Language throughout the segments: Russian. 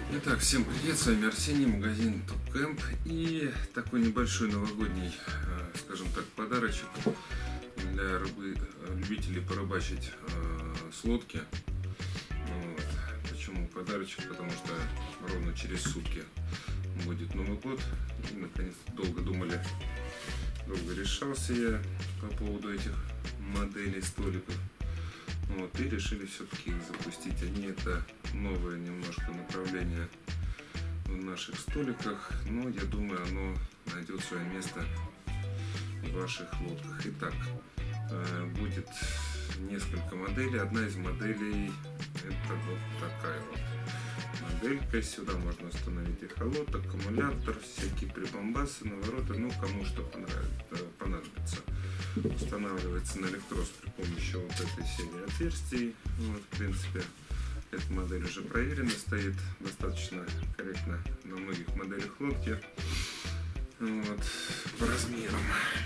Итак, всем привет, с вами Арсений, магазин Топкэмп и такой небольшой новогодний, скажем так, подарочек для любителей порыбачить с лодки. Вот. Почему подарочек? Потому что ровно через сутки будет Новый год и наконец-то долго решался я по поводу этих моделей столиков. Вот, и решили все-таки их запустить. Это новое немножко направление в наших столиках, но я думаю, оно найдет свое место в ваших лодках. Итак, будет несколько моделей. Одна из моделей это вот такая вот моделька. Сюда можно установить эхолот, аккумулятор, всякие прибамбасы, навороты, ну кому что понадобится. Устанавливается на электрос при помощи вот этой серии отверстий. Вот, в принципе, эта модель уже проверена, стоит достаточно корректно на многих моделях лодки. Вот, по размерам.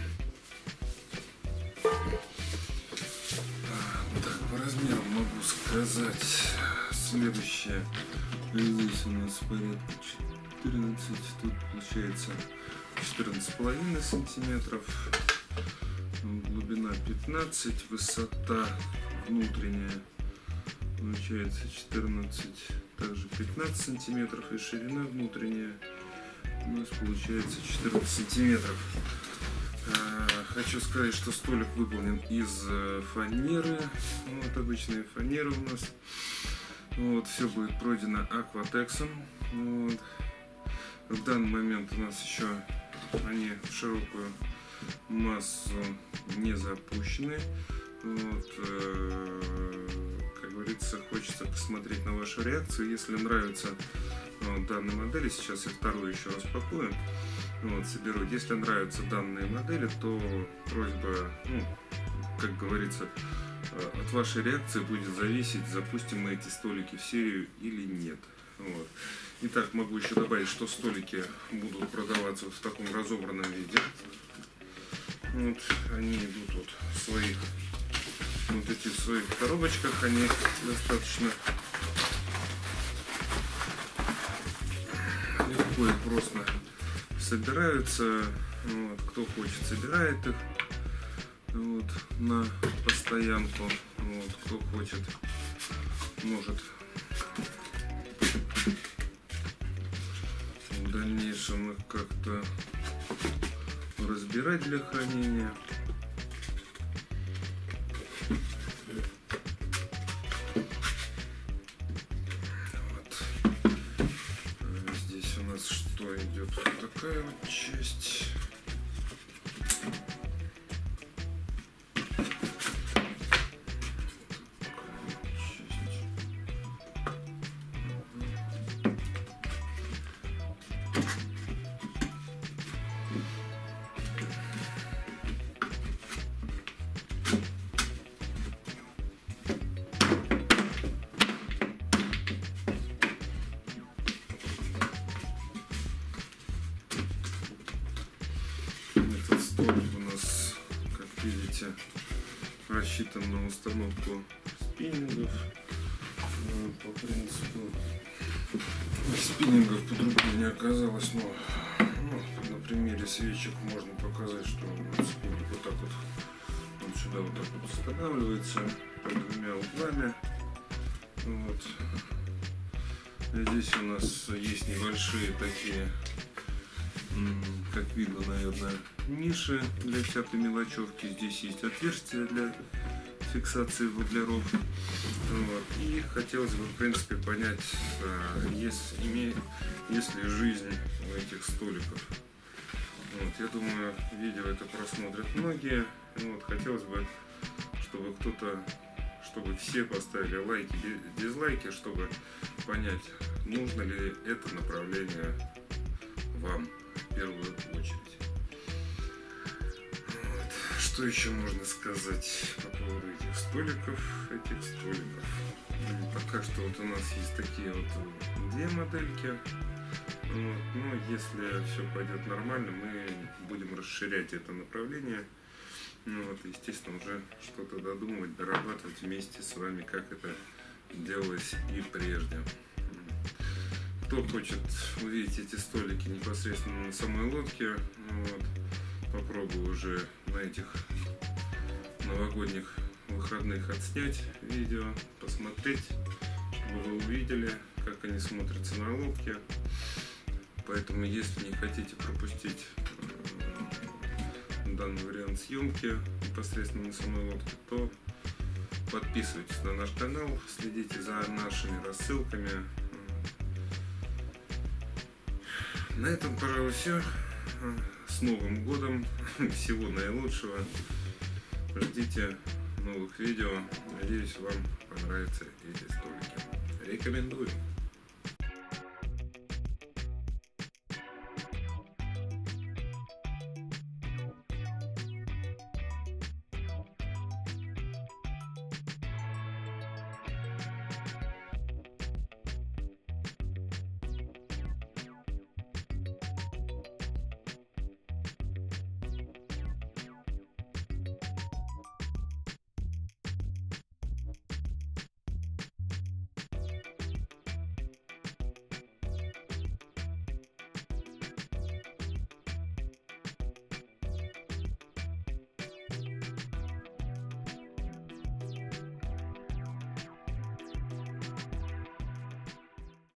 Так, по размерам могу сказать следующее. Здесь у нас порядка 14, тут получается 14,5 сантиметров. Глубина 15, высота внутренняя получается 14, также 15 сантиметров, и ширина внутренняя у нас получается 14 сантиметров. Хочу сказать, что столик выполнен из фанеры, вот обычная фанера у нас. Вот, все будет пройдено акватексом. Вот. В данный момент у нас еще они в широкую массу не запущены. Вот, как говорится, хочется посмотреть на вашу реакцию. Если нравится данная модель, сейчас я вторую еще распакую, вот, соберу. Если нравятся данные модели, то просьба, как говорится, от вашей реакции будет зависеть, запустим мы эти столики в серию или нет. Вот. Итак, могу еще добавить, что столики будут продаваться в таком разобранном виде. Вот, они идут вот в своих коробочках, они достаточно легко и просто собираются. Вот, кто хочет, собирает их вот, на постоянку. Вот, кто хочет, может в дальнейшем их как-то разбирать для хранения. Вот. Здесь у нас что идет? Такая вот часть. Этот столик у нас, как видите, рассчитан на установку спиннингов. По принципу спиннингов под рукой не оказалось, но на примере свечек можно показать, что спиннинг вот так вот, он сюда вот так вот устанавливается под двумя углами. Вот. Здесь у нас есть небольшие такие, как видно, наверное, ниши для всякой мелочевки. Здесь есть отверстия для фиксации воблеров. Вот. И хотелось бы, в принципе, понять, есть ли жизнь у этих столиков. Вот. Я думаю, видео это просмотрят многие. Вот. Хотелось бы, чтобы все поставили лайки, дизлайки, чтобы понять, нужно ли это направление вам в первую очередь. Вот. Что еще можно сказать по поводу этих столиков? Пока что вот у нас есть такие вот две модельки. Вот. Но если все пойдет нормально, мы будем расширять это направление. Вот, естественно, уже что-то додумывать, дорабатывать вместе с вами, как это делалось и прежде. Кто хочет увидеть эти столики непосредственно на самой лодке, вот, попробую уже на этих новогодних выходных отснять видео, посмотреть, чтобы вы увидели, как они смотрятся на лодке. Поэтому, если не хотите пропустить данный вариант съемки непосредственно на самой лодке, то подписывайтесь на наш канал, следите за нашими рассылками. На этом, пожалуй, все. С Новым годом! Всего наилучшего! Ждите новых видео. Надеюсь, вам понравятся эти столики. Рекомендую!